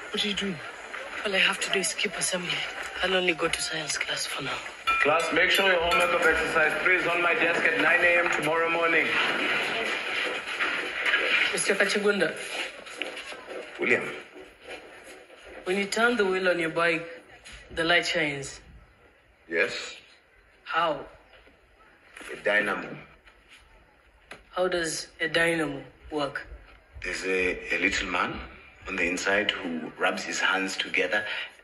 What are you doing? All I have to do is skip assembly. I'll only go to science class for now. Class, make sure your homework of exercise 3 is on my desk at 9 a.m. tomorrow morning. Mr. Kachagunda. William. When you turn the wheel on your bike, the light shines. Yes? How? A dynamo. How does a dynamo work? There's a little man on the inside who rubs his hands together.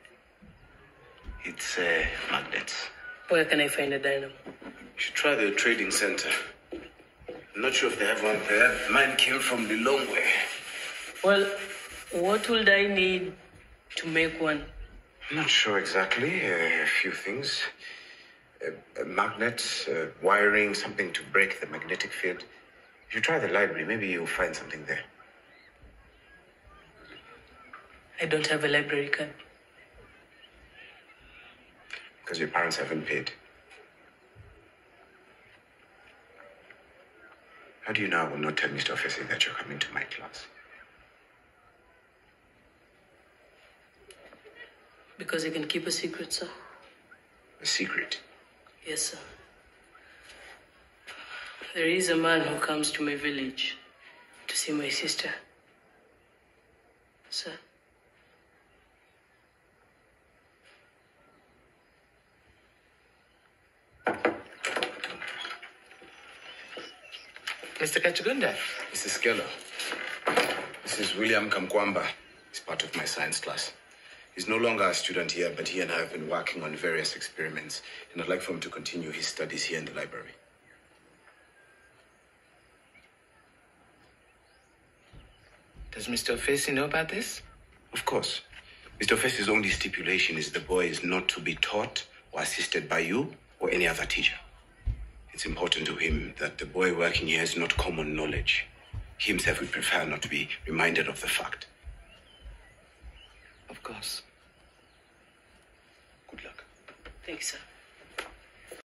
It's magnets. Where can I find a dynamo? You should try the trading center. I'm not sure if they have one there. Mine came from Lilongwe. Well, what would I need to make one? I'm not sure exactly. A few things. Magnets, wiring, something to break the magnetic field. If you try the library, maybe you'll find something there. I don't have a library card. Because your parents haven't paid. How do you know I will not tell Mr. Ofesi that you're coming to my class? Because I can keep a secret, sir. A secret? Yes, sir. There is a man who comes to my village to see my sister. Sir. Mr. Kachagunda. Mrs. Keller. This is William Kamkwamba. He's part of my science class. He's no longer a student here, but he and I have been working on various experiments, and I'd like for him to continue his studies here in the library. Does Mr. Ofesi know about this? Of course. Mr. Ofesi's only stipulation is the boy is not to be taught or assisted by you or any other teacher. It's important to him that the boy working here has not common knowledge. He himself would prefer not to be reminded of the fact. Of course. Good luck. Thanks, sir.